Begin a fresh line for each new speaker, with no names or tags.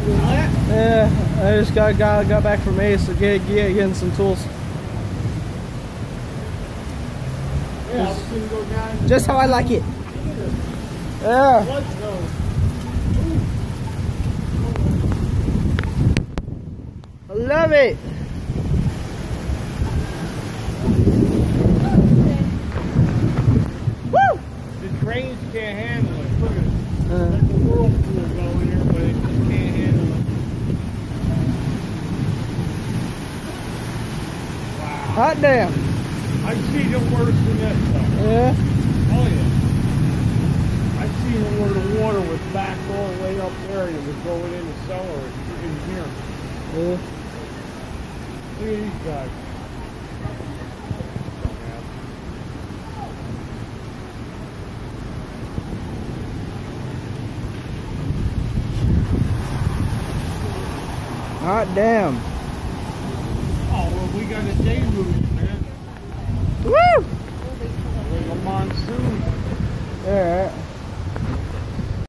Yeah, I just got back from Ace to getting some tools.
Yeah, I was gonna go down.
Just how I like it. Yeah. I love it. Woo!
The trains can't handle it. Look at it. Let the whirlpool go in here, but it just can't handle it. Wow.
Hot damn.
I've seen it worse than this though.
Yeah.
Oh yeah. I've seen it where the water was back all the way up there and it was going in the cellar in here.
Yeah.
Look at these guys.
Hot damn.
Oh, well, we got a deluge, man.
Woo!
Like a monsoon.
Alright.